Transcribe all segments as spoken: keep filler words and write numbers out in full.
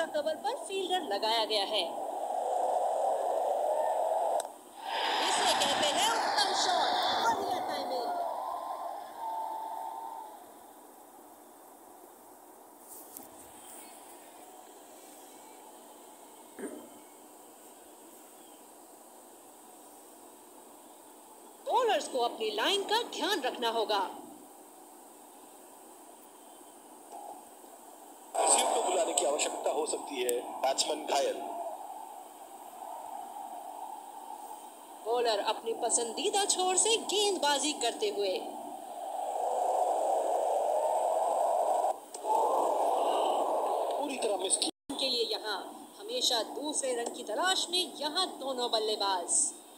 Extra cover पर fielder लगाया गया है। इसे कहते हैं उत्तम शॉट, बढ़िया टाइमिंग। बॉलर्स को अपनी लाइन का ध्यान रखना होगा। रिसीव को बुलाने की आवश्यकता हो सकती है, बैट्समैन घायल। बॉलर अपनी पसंदीदा छोर से गेंदबाजी करते हुए। पूरी तरह मिस की। के लिए यहाँ हमेशा दूसरे रन की तलाश में यहाँ दोनों बल्लेबाज।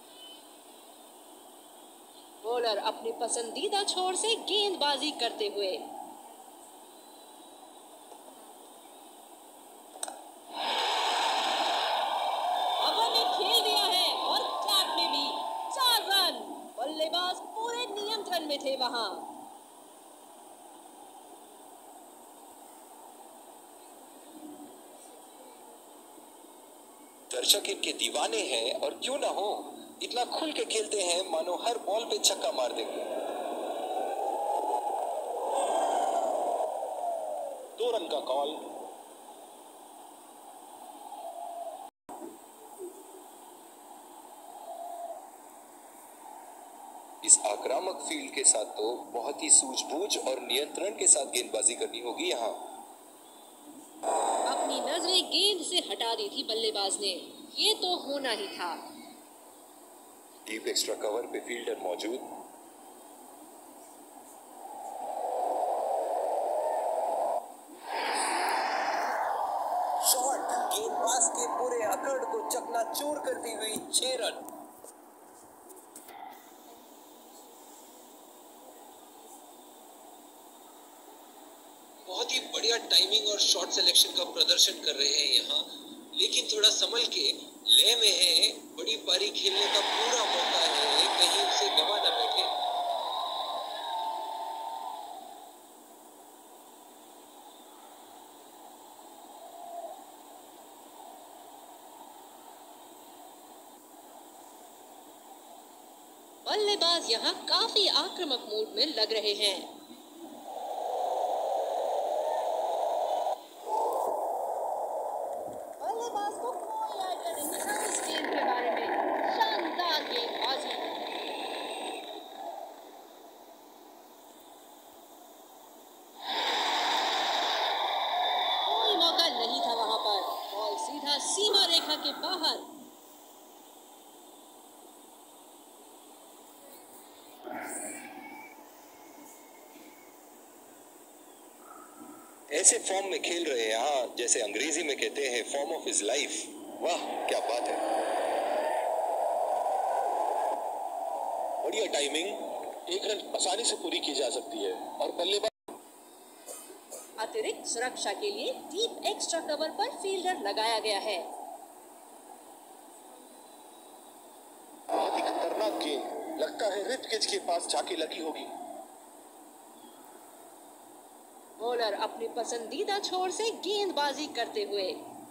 बॉलर अपनी पसंदीदा छोर से गेंदबाजी करते हुए। हवा में खेल दिया है और कैप में भी। चार रन, बल्लेबाज पूरे नियंत्रण में थे वहां। दर्शक इनके दीवाने हैं और क्यों ना हो, इतना खुल के खेलते हैं मानो हर बॉल पे छक्का मार देंगे। दो रन का कॉल। इस आक्रामक फील्ड के साथ तो बहुत ही सूझबूझ और नियंत्रण के साथ गेंदबाजी करनी होगी यहाँ। अपनी नजरें गेंद से हटा दी थी बल्लेबाज ने, ये तो होना ही था। डीप एक्स्ट्रा कवर पे फील्डर मौजूद। शॉट गेंदबाज के पूरे अकड़ को चकनाचूर करती हुई छह रन। बहुत ही बढ़िया टाइमिंग और शॉट सिलेक्शन का प्रदर्शन कर रहे हैं यहाँ, लेकिन थोड़ा संभल के लय में है। बड़ी पारी खेलने का पूरा मौका है, कहीं उसे गवा ना बैठे। बल्लेबाज यहाँ काफी आक्रामक मूड में लग रहे हैं। बल्लेबाज को कोई आइडिया नहीं था इस गेंद के बारे में। शानदार गेंदबाजी। कोई मौका नहीं था वहां पर। बॉल सीधा सीमा रेखा के बाहर। ऐसे फॉर्म में खेल रहे हैं यहाँ, जैसे अंग्रेजी में कहते हैं फॉर्म ऑफ हिज लाइफ। वाह क्या बात है। बढ़िया टाइमिंग, एक रन आसानी से पूरी की जा सकती है और बल्लेबाज। अतिरिक्त सुरक्षा के लिए डीप एक्स्ट्रा कवर पर फील्डर लगाया गया है। बहुत ही खतरनाक गेंद, लगता है रिब केज के पास जाके लगी होगी। बॉलर अपनी पसंदीदा छोर से गेंदबाजी करते हुए।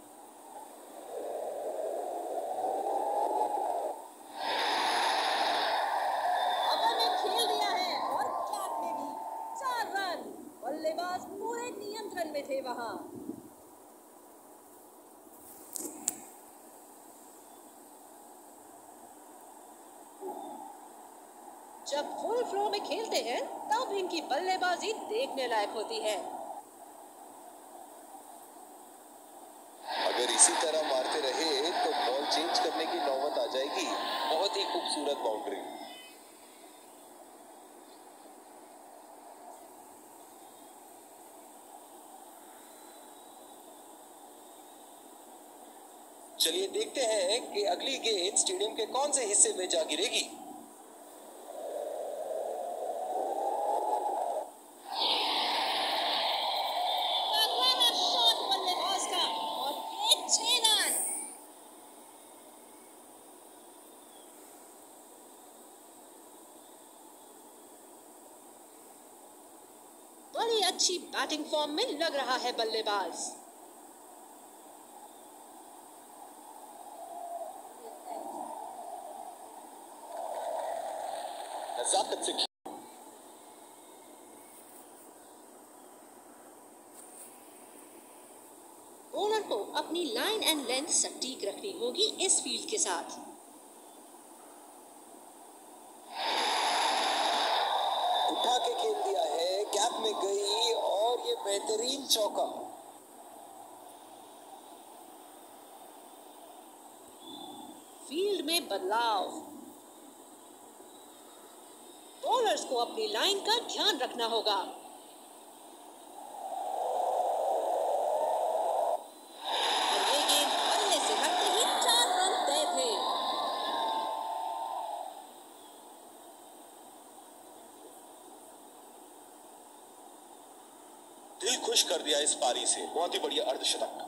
हवा में खेल दिया है और कैप में भी। चार रन, बल्लेबाज पूरे नियंत्रण में थे वहां। जब फुल फ्लो में खेलते हैं तब इनकी बल्लेबाजी देखने लायक होती है। अगर इसी तरह मारते रहे तो बॉल चेंज करने की नौबत आ जाएगी। बहुत ही खूबसूरत बाउंड्री। चलिए देखते हैं कि अगली गेंद स्टेडियम के कौन से हिस्से में जा गिरेगी। शॉट बल्लेबाज का और ये छह रन। बड़ी अच्छी बैटिंग फॉर्म में लग रहा है बल्लेबाज। नजाकत से। बॉलर को अपनी लाइन एंड लेंथ सटीक रखनी होगी इस फील्ड के साथ। उठा के खेल दिया है, गैप में गई और ये बेहतरीन चौका। फील्ड में बदलाव। बॉलर्स को अपनी लाइन का ध्यान रखना होगा। और ये गेंद बल्ले से लगते ही चार रन तय थे। दिल खुश कर दिया इस पारी से, बहुत ही बढ़िया अर्धशतक।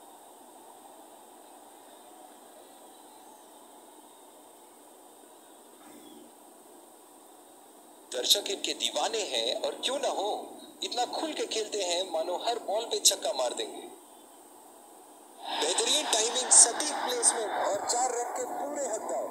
दर्शक इनके दीवाने हैं और क्यों ना हो, इतना खुल के खेलते हैं मानो हर बॉल पे छक्का मार देंगे। बेहतरीन टाइमिंग, सटीक प्लेसमेंट और चार रन के पूरे हकदार।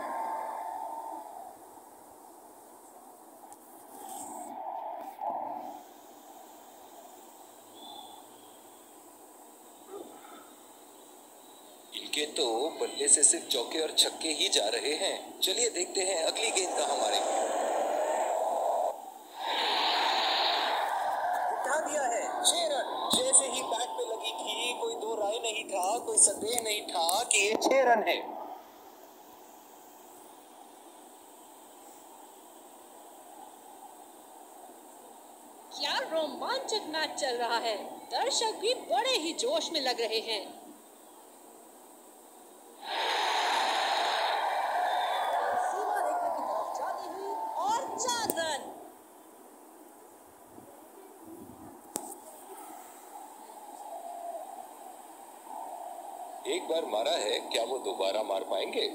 इनके तो बल्ले से सिर्फ चौके और छक्के ही जा रहे हैं। चलिए देखते हैं अगली गेंद कहां मारेंगे। उठा दिया है, छह रन। जैसे ही बैट पे लगी थी, कोई दो राय नहीं था, कोई संदेह नहीं था कि ये छह रन है। क्या रोमांचक मैच चल रहा है। दर्शक भी बड़े ही जोश में लग रहे हैं। सीमा रेखा की तरफ जाती हुई और चार रन। एक बार मारा है, क्या वो दोबारा मार पाएंगे?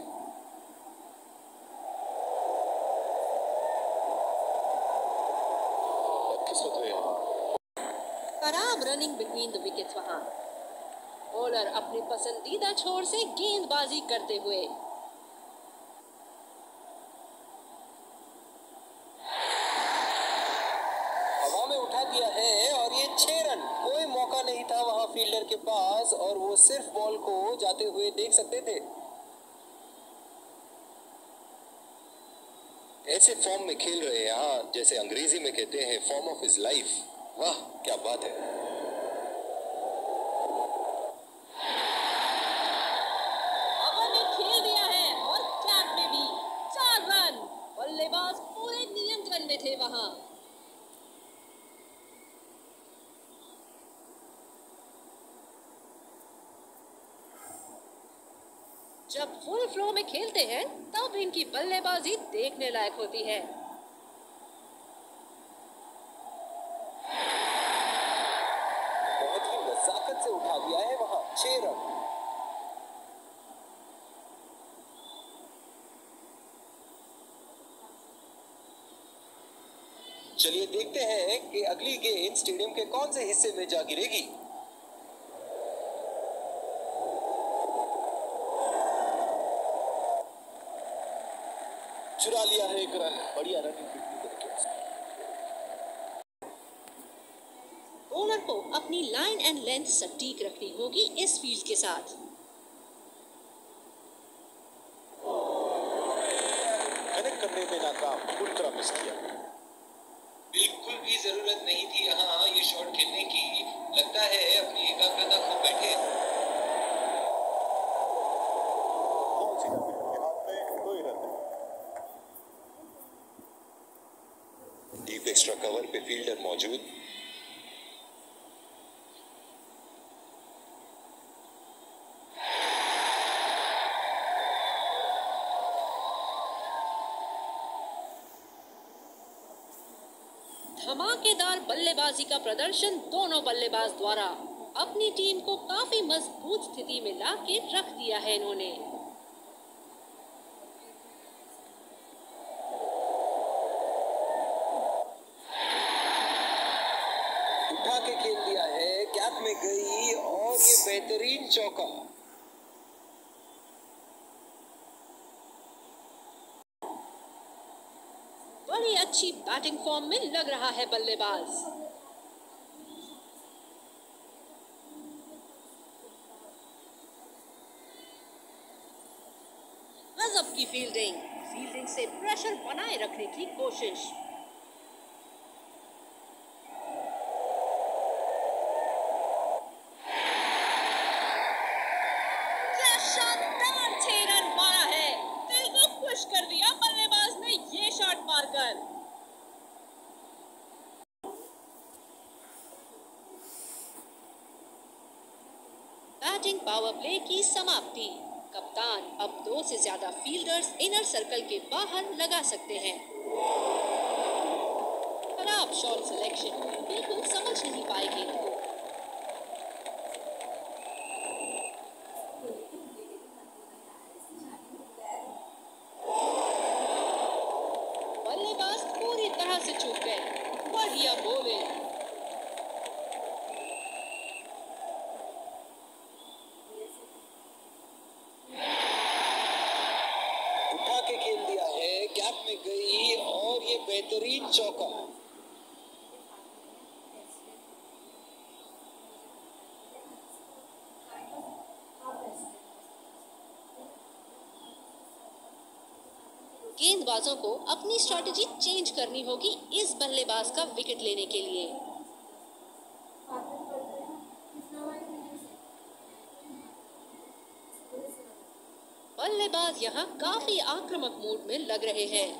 खराब रनिंग बिटवीन द विकेट्स वहां। बॉलर अपनी पसंदीदा छोर से गेंदबाजी करते हुए। हवा में उठा दिया है और ये छह रन। कोई मौका नहीं था वहां फील्डर के पास और वो सिर्फ बॉल को जाते हुए देख सकते थे। ऐसे फॉर्म में खेल रहे हैं यहाँ, जैसे अंग्रेजी में कहते हैं फॉर्म ऑफ हिज लाइफ। वाह क्या बात है। हवा में खेल दिया है और कैप में भी। चार रन। बल्लेबाज पूरे नियंत्रण में थे वहां। जब फुल फ्लो में खेलते हैं तब इनकी बल्लेबाजी देखने लायक होती है। बहुत ही नजाकत से उठा दिया है वहां, छह रन। चलिए देखते हैं कि अगली गेंद स्टेडियम के कौन से हिस्से में जा गिरेगी। चुरा लिया है एक रन। बढ़िया रनिंग। बॉलर को अपनी लाइन एंड लेंथ सटीक रखनी होगी इस फील्ड के साथ। कनेक्ट करने में नाकाम, पूरी तरह मिस किया। बिल्कुल भी जरूरत नहीं थी यहाँ ये शॉट खेलने की। लगता है अपनी एकाग्रता खो बैठे। बॉल सीधा फील्डर के हाथ में, कोई रन नहीं। डीप एक्स्ट्रा कवर पे फील्डर मौजूद। धमाकेदार बल्लेबाजी का प्रदर्शन दोनों बल्लेबाज द्वारा। अपनी टीम को काफी मजबूत स्थिति में लाके रख दिया है इन्होंने। उठा के खेल दिया है, गैप में गई और ये बेहतरीन चौका। अच्छी बैटिंग फॉर्म में लग रहा है बल्लेबाज। गजब की फील्डिंग, फील्डिंग से प्रेशर बनाए रखने की कोशिश। क्या शानदार छह रन मारा है, दिल को खुश कर दिया बल्लेबाज ने ये शॉट मारकर। बैटिंग पावर प्ले की समाप्ति। कप्तान अब दो से ज्यादा फील्डर्स इनर सर्कल के बाहर लगा सकते हैं। खराब शॉट सिलेक्शन, बिल्कुल समझ नहीं पाए गेंद को। बल्लेबाज पूरी तरह से चूक गए। बढ़िया बॉलिंग। उठा के खेल दिया है, गैप में गई और ये बेहतरीन चौका। गेंदबाजों को अपनी स्ट्रैटेजी चेंज करनी होगी इस बल्लेबाज का विकेट लेने के लिए। बल्लेबाज यहाँ काफी आक्रामक मूड में लग रहे हैं।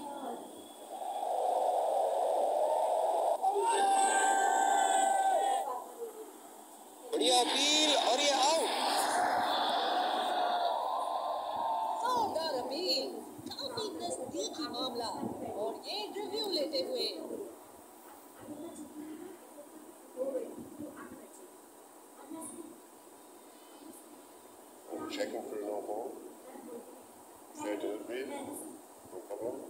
बढ़िया अपील और ये आउट। जोरदार अपील, काफी नजदीकी मामला और ये रिव्यू लेते हुए। Checking for a no ball. Fair delivery. No problem.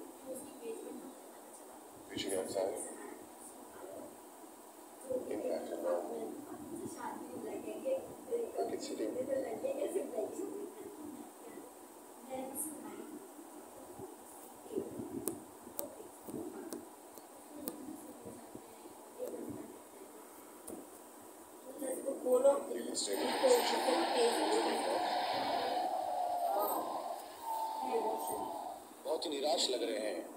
Reaching outside. Impact and now. Wicket sitting. Really stable position. बहुत ही निराश लग रहे हैं।